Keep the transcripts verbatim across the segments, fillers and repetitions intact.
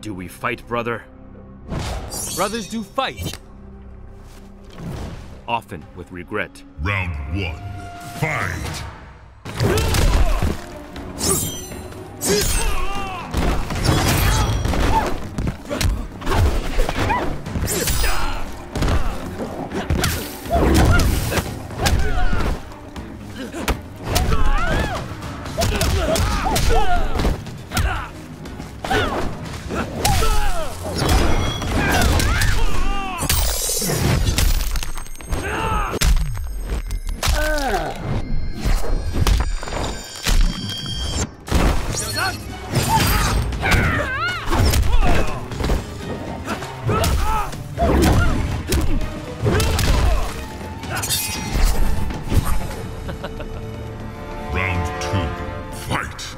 Do we fight, brother? Brothers do fight. Often with regret. Round one, fight! Round two, fight!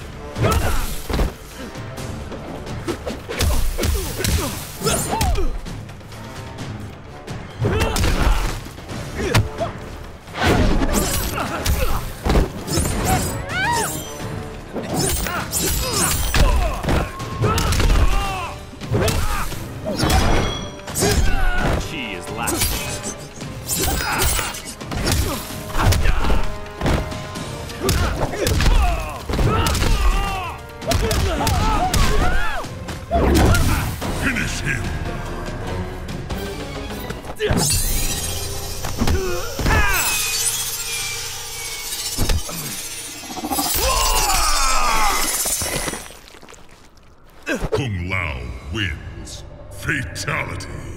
She is last. Finish him! Kung-lao wins. Fatality.